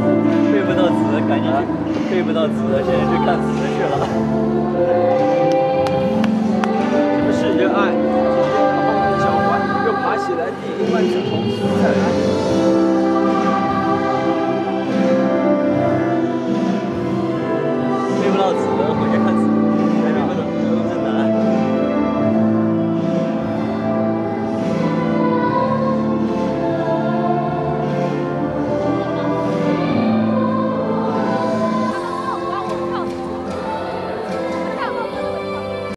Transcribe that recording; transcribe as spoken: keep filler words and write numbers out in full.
背不到词，赶紧去背不到词，现在去看词去了。 是热爱，然后脚弯又爬起来，第一万次同时再来。